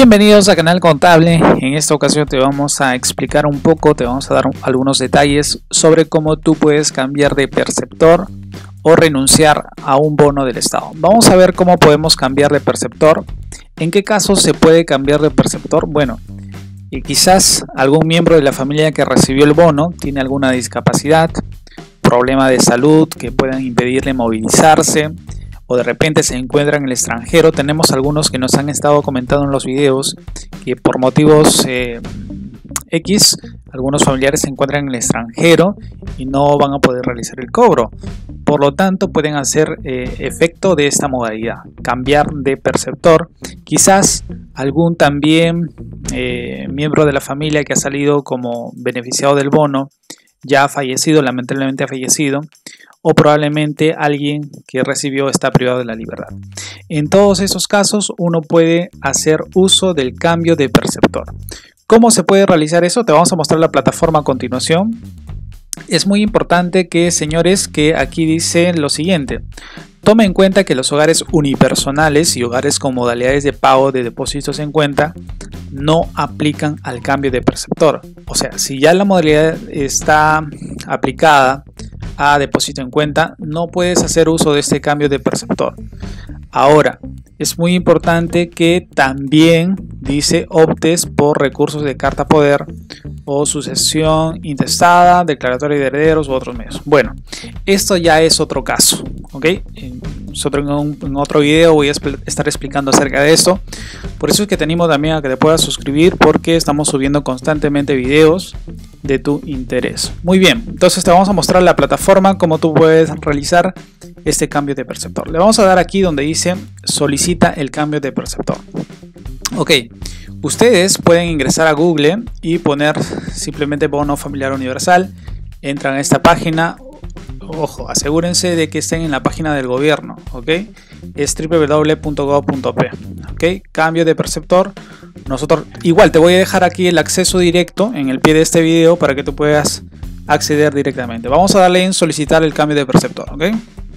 Bienvenidos a Canal Contable. En esta ocasión te vamos a explicar un poco, te vamos a dar algunos detalles sobre cómo tú puedes cambiar de perceptor o renunciar a un bono del Estado. Vamos a ver cómo podemos cambiar de perceptor. ¿En qué casos se puede cambiar de perceptor? Bueno, quizás algún miembro de la familia que recibió el bono tiene alguna discapacidad, problema de salud que puedan impedirle movilizarse, o de repente se encuentra en el extranjero. Tenemos algunos que nos han estado comentando en los videos que por motivos X, algunos familiares se encuentran en el extranjero y no van a poder realizar el cobro. Por lo tanto, pueden hacer efecto de esta modalidad, cambiar de perceptor. Quizás algún también miembro de la familia que ha salido como beneficiado del bono ya ha fallecido, lamentablemente ha fallecido, o probablemente alguien que recibió está privado de la libertad. En todos esos casos uno puede hacer uso del cambio de perceptor. ¿Cómo se puede realizar eso? Te vamos a mostrar la plataforma a continuación. Es muy importante que, señores, que aquí dice lo siguiente. Tome en cuenta que los hogares unipersonales y hogares con modalidades de pago de depósitos en cuenta no aplican al cambio de perceptor. O sea, si ya la modalidad está aplicada a depósito en cuenta, no puedes hacer uso de este cambio de perceptor. Ahora, es muy importante que también dice optes por recursos de carta poder o sucesión intestada, declaratoria de herederos u otros medios. Bueno, esto ya es otro caso, ¿ok? En otro video voy a estar explicando acerca de esto. Por eso es que te animo también a que te puedas suscribir, porque estamos subiendo constantemente videos de tu interés. Muy bien, entonces te vamos a mostrar la plataforma, cómo tú puedes realizar este cambio de perceptor. Le vamos a dar aquí donde dice solicita el cambio de perceptor. Ok, ustedes pueden ingresar a Google y poner simplemente bono familiar universal. Entran a esta página. Ojo, asegúrense de que estén en la página del gobierno, ¿ok? Es www.gov.p, ¿ok? Cambio de perceptor. Nosotros, igual, te voy a dejar aquí el acceso directo en el pie de este video para que tú puedas acceder directamente. Vamos a darle en solicitar el cambio de perceptor, ¿ok?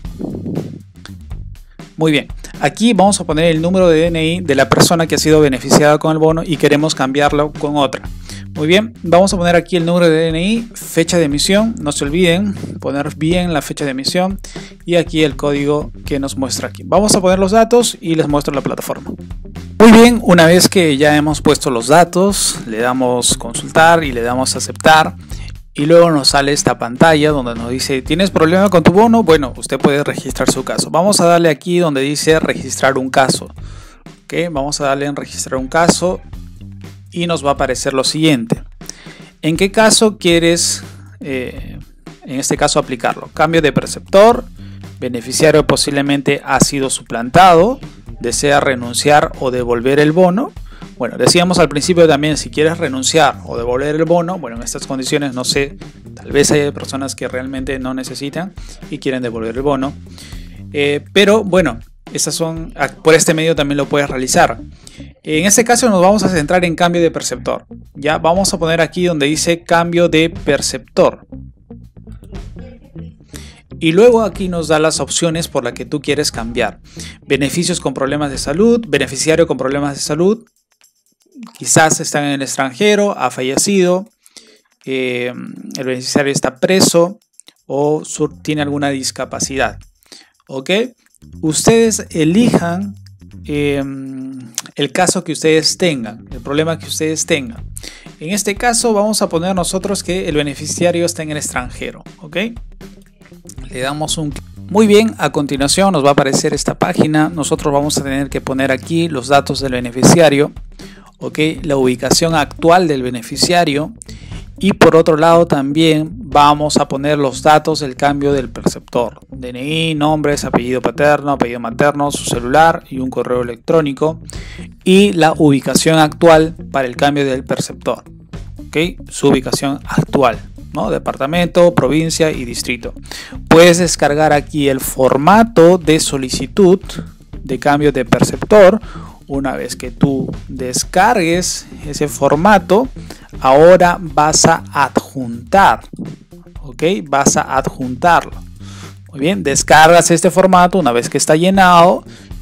Muy bien, aquí vamos a poner el número de DNI de la persona que ha sido beneficiada con el bono y queremos cambiarlo con otra. Muy bien, vamos a poner aquí el número de DNI, fecha de emisión, no se olviden poner bien la fecha de emisión y aquí el código que nos muestra aquí. Vamos a poner los datos y les muestro la plataforma. Muy bien, una vez que ya hemos puesto los datos, le damos consultar y le damos aceptar. Y luego nos sale esta pantalla donde nos dice, ¿tienes problema con tu bono? Bueno, usted puede registrar su caso. Vamos a darle aquí donde dice registrar un caso. ¿Okay? Vamos a darle en registrar un caso y nos va a aparecer lo siguiente. ¿En qué caso quieres, en este caso, aplicarlo? Cambio de perceptor, beneficiario posiblemente ha sido suplantado, desea renunciar o devolver el bono. Bueno, decíamos al principio también, si quieres renunciar o devolver el bono, bueno, en estas condiciones no sé, tal vez hay personas que realmente no necesitan y quieren devolver el bono. Pero bueno, estas son, por este medio también lo puedes realizar. En este caso nos vamos a centrar en cambio de perceptor. Ya vamos a poner aquí donde dice cambio de perceptor. Y luego aquí nos da las opciones por las que tú quieres cambiar. Beneficios con problemas de salud, beneficiario con problemas de salud. Quizás está en el extranjero, ha fallecido, el beneficiario está preso o tiene alguna discapacidad. ¿Ok? Ustedes elijan el caso que ustedes tengan, el problema que ustedes tengan. En este caso vamos a poner nosotros que el beneficiario está en el extranjero. ¿Ok? Le damos un clic. Muy bien, a continuación nos va a aparecer esta página. Nosotros vamos a tener que poner aquí los datos del beneficiario. Okay, la ubicación actual del beneficiario y por otro lado también vamos a poner los datos del cambio del perceptor: DNI, nombres, apellido paterno, apellido materno, su celular y un correo electrónico y la ubicación actual para el cambio del perceptor. Okay, su ubicación actual, ¿no? Departamento, provincia y distrito. Puedes descargar aquí el formato de solicitud de cambio de perceptor. Una vez que tú descargues ese formato, ahora vas a adjuntar, ¿ok? Vas a adjuntarlo. Muy bien, descargas este formato una vez que está llenado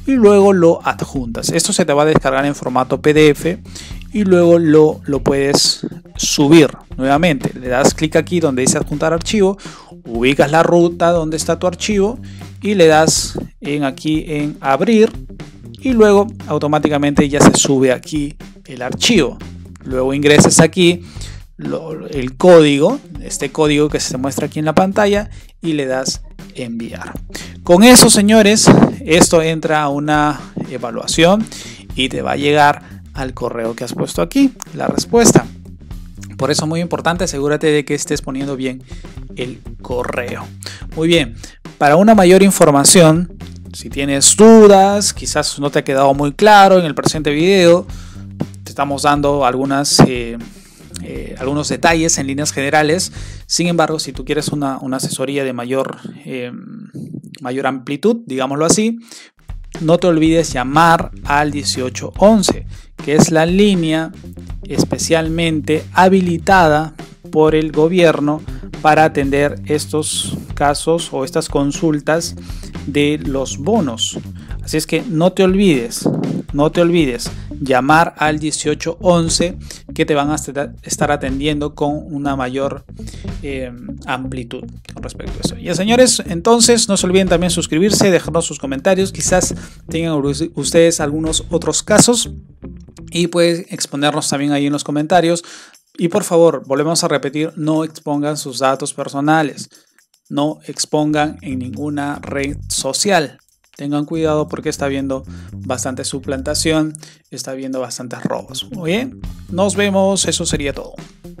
y luego lo adjuntas. Esto se te va a descargar en formato PDF y luego lo puedes subir nuevamente. Le das clic aquí donde dice adjuntar archivo, ubicas la ruta donde está tu archivo y le das aquí en abrir y luego automáticamente ya se sube aquí el archivo. Luego ingresas aquí el código, este código que se muestra aquí en la pantalla, y le das enviar. Con eso, señores, esto entra a una evaluación y te va a llegar al correo que has puesto aquí la respuesta. Por eso, muy importante, asegúrate de que estés poniendo bien el correo. Muy bien, para una mayor información, si tienes dudas, quizás no te ha quedado muy claro en el presente video, te estamos dando algunos detalles en líneas generales. Sin embargo, si tú quieres una asesoría de mayor amplitud, digámoslo así, no te olvides llamar al 1811, que es la línea especialmente habilitada por el gobierno para atender estos casos o estas consultas de los bonos. Así es que no te olvides llamar al 1811, que te van a estar atendiendo con una mayor amplitud con respecto a eso. Ya, señores, entonces no se olviden también suscribirse, dejarnos sus comentarios, quizás tengan ustedes algunos otros casos y pueden exponernos también ahí en los comentarios. Y por favor, volvemos a repetir, no expongan sus datos personales, no expongan en ninguna red social. Tengan cuidado porque está habiendo bastante suplantación, está habiendo bastantes robos. Muy bien, nos vemos, eso sería todo.